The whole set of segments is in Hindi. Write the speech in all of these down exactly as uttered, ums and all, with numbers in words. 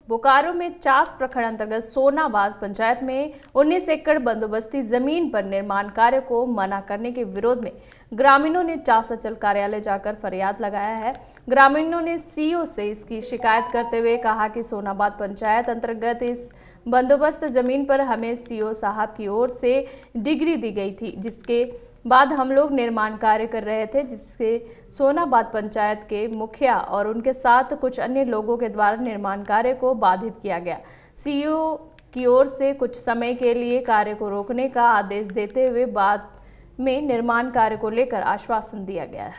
बोकारो में चास प्रखंड अंतर्गत सोनाबाद पंचायत में उन्नीस एकड़ बंदोबस्ती जमीन पर निर्माण कार्य को मना करने के विरोध में ग्रामीणों ने चास अंचल कार्यालय जाकर फरियाद लगाया है। ग्रामीणों ने सीईओ से इसकी शिकायत करते हुए कहा कि सोनाबाद पंचायत अंतर्गत इस बंदोबस्त जमीन पर हमें सीईओ साहब की ओर से डिग्री दी गई थी, जिसके बाद हम लोग निर्माण कार्य कर रहे थे, जिससे सोनाबाद पंचायत के मुखिया और उनके साथ कुछ अन्य लोगों के द्वारा निर्माण कार्य को बाधित किया गया। सीईओ की ओर से कुछ समय के लिए कार्य को रोकने का आदेश देते हुए बाद में निर्माण कार्य को लेकर आश्वासन दिया गया है।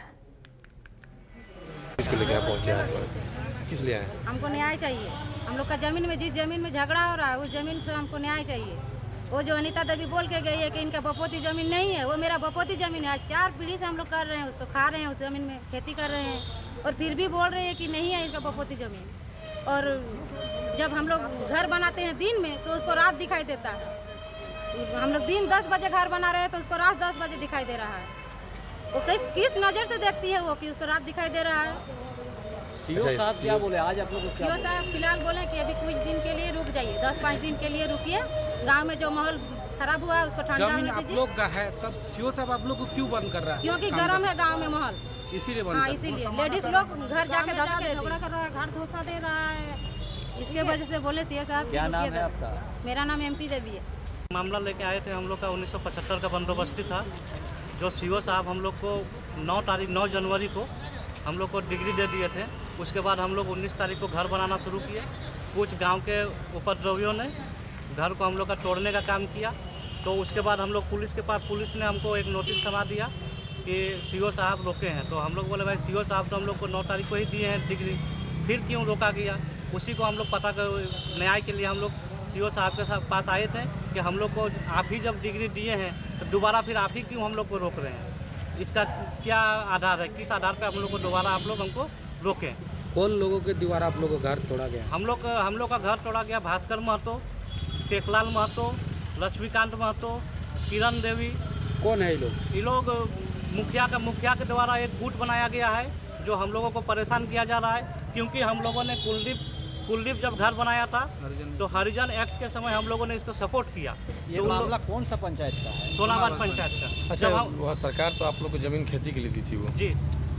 किस लिए आए? हमको न्याय चाहिए। हम लोग का जमीन में जिस जमीन में झगड़ा हो रहा है उस जमीन से हमको न्याय चाहिए। वो जो अनीता देवी बोल के गई है कि इनका बपोती जमीन नहीं है, वो मेरा बपोती जमीन है। चार पीढ़ी से हम लोग कर रहे हैं, उसको खा रहे हैं, उस जमीन में खेती कर रहे हैं और फिर भी बोल रहे हैं कि नहीं है इनका बपोती जमीन। और जब हम लोग घर बनाते हैं दिन में तो उसको रात दिखाई देता है। हम लोग दिन दस बजे घर बना रहे हैं तो उसको रात दस बजे दिखाई दे रहा है। वो किस किस नज़र से देखती है वो कि उसको रात दिखाई दे रहा है। सीईओ साहब क्या बोले आज आप लोग? सीईओ साहब फिलहाल बोले कि अभी कुछ दिन के लिए रुक जाइए, दस पाँच दिन के लिए रुकिए। गांव में जो माहौल खराब हुआ है उसको ठंडा होने दीजिए। आप लोग का है तब सीईओ साहब आप लोग को क्यों बंद कर रहा है? क्योंकि गर्म है गांव में माहौल, इसीलिए बंद। हाँ इसीलिए लेडीज लोग घर जाके धसा दे झगड़ा कर रहा है, घर धोसा दे रहा है। इसके वजह से बोले सीईओ साहब। क्या नाम है आपका? मेरा नाम एमपी देवी है। मामला लेके आए थे हम लोग का उन्नीस सौ पचहत्तर का बंदोबस्ती था, जो सीईओ साहब हम लोग को नौ तारीख नौ जनवरी को हम लोग को डिग्री दे दिए थे। उसके बाद हम लोग उन्नीस तारीख को घर बनाना शुरू किए। कुछ गांव के उपद्रवियों ने घर को हम लोग का तोड़ने का काम किया। तो उसके बाद हम लोग पुलिस के पास पुलिस ने हमको एक नोटिस थमा दिया कि सीईओ साहब रोके हैं। तो हम लोग बोले भाई सीईओ साहब तो हम लोग को नौ तारीख को ही दिए हैं डिग्री, फिर क्यों रोका गया? उसी को हम लोग पता कर न्याय के लिए हम लोग सीईओ साहब के साथ पास आए थे कि हम लोग को आप ही जब डिग्री दिए हैं तो दोबारा फिर आप ही क्यों हम लोग को रोक रहे हैं? इसका क्या आधार है? किस आधार पर हम लोग को दोबारा आप लोग हमको रोकें? कौन लोगों के द्वारा आप लोगों का घर तोड़ा गया? हम लोग हम लोग का घर तोड़ा गया। भास्कर महतो, टेकलाल महतो, लक्ष्मीकांत महतो, किरण देवी। कौन है ये लोग? ये लोग मुखिया का मुखिया के द्वारा एक गुट बनाया गया है जो हम लोगों को परेशान किया जा रहा है। क्योंकि हम लोगों ने कुलदीप कुलदीप जब घर बनाया था तो हरिजन एक्ट के समय हम लोगों ने इसको सपोर्ट किया। ये तो मामला कौन सा पंचायत का है? सोनाबाद पंचायत का। अच्छा, वह सरकार तो आप लोग को जमीन खेती के लिए दी थी वो? जी,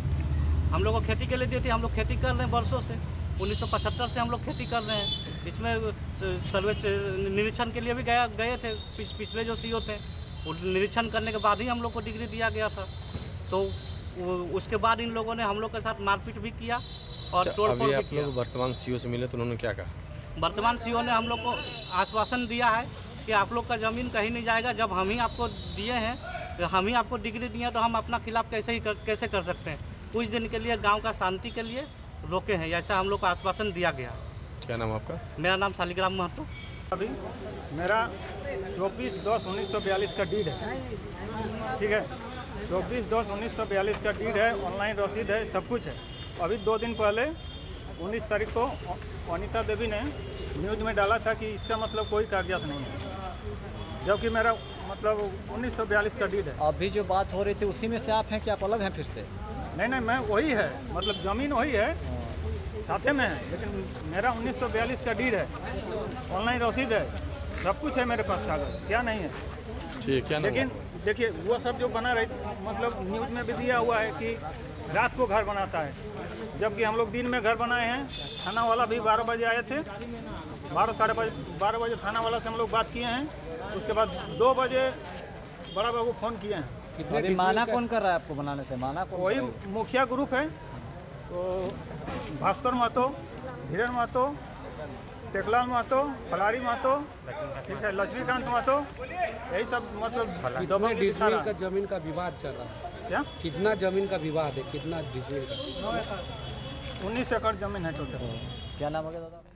हम लोग को खेती के लिए दी थी। हम लोग खेती कर रहे हैं वर्षों से, उन्नीस सौ पचहत्तर से हम लोग खेती कर रहे हैं। इसमें सर्वे निरीक्षण के लिए भी गया गए थे पिछ, पिछले जो सीईओ थे, वो निरीक्षण करने के बाद ही हम लोग को डिग्री दिया गया था। तो उसके बाद इन लोगों ने हम लोग के साथ मारपीट भी किया और अच्छा, तोड़फोड़ भी आप किया। लोग वर्तमान सीईओ से मिले तो उन्होंने क्या कहा? वर्तमान सीईओ ने हम लोग को आश्वासन दिया है कि आप लोग का ज़मीन कहीं नहीं जाएगा। जब हम ही आपको दिए हैं, हम ही आपको डिग्री दिए, तो हम अपना खिलाफ कैसे ही कर, कैसे कर सकते हैं? कुछ दिन के लिए गांव का शांति के लिए रोके हैं, ऐसा हम लोग को आश्वासन दिया गया। क्या नाम आपका? मेरा नाम शालिग्राम महतो। अभी मेरा चौबीस दस उन्नीस सौ बयालीस का डीड है, ठीक है। चौबीस दस उन्नीस सौ बयालीस का डीड है, ऑनलाइन रसीद है, सब कुछ है। अभी दो दिन पहले उन्नीस तारीख को अनीता देवी ने न्यूज़ में डाला था कि इसका मतलब कोई कागजात नहीं है, जबकि मेरा मतलब उन्नीस सौ बयालीस का डीड है। अभी जो बात हो रही थी उसी में से आप हैं कि आप अलग हैं फिर से? नहीं नहीं, मैं वही है, मतलब ज़मीन वही है, साथे में है, लेकिन मेरा उन्नीस सौ बयालीस का डीड है, ऑनलाइन रसीद है, सब कुछ है मेरे पास कागज, क्या नहीं है? ठीक, क्या नाम? लेकिन देखिए वो सब जो बना रही, मतलब न्यूज़ में भी दिया हुआ है कि रात को घर बनाता है, जबकि हम लोग दिन में घर बनाए हैं। थाना वाला भी बारह बजे आए थे, बारह साढ़े बारह बजे थाना वाला से हम लोग बात किए हैं। उसके बाद दो बजे बड़ा बाबू फ़ोन किए हैं। अभी माना कौन कर रहा है आपको बनाने से? माना कौन? वही मुखिया ग्रुप है, तो भास्कर महतो, धीरेन महतो, टेकलाल महतो, फलारी महतो, ठीक है, लक्ष्मीकांत महतो, यही सब मतलब कितना डिसमिल का जमीन का विवाद चल रहा है? क्या कितना जमीन का विवाद है? कितना डिसमिल का? उन्नीस एकड़ जमीन है टोटल। क्या नाम हो गया दादा?